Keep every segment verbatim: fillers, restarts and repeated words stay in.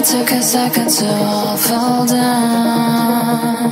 took a second to all fall down.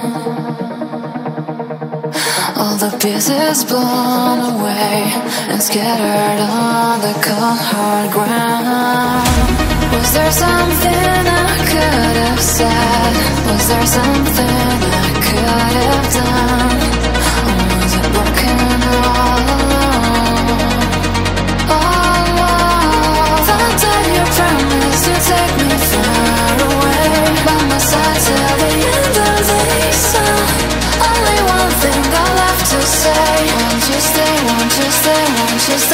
All the pieces blown away and scattered on the cold hard ground. Was there something I could have said? Was there something I could have done? Or was it broken all alone? All alone. That day you promised to take me far away, by my side till the end of the sun. Only one thing I left to say: won't you stay, won't you stay, won't you stay?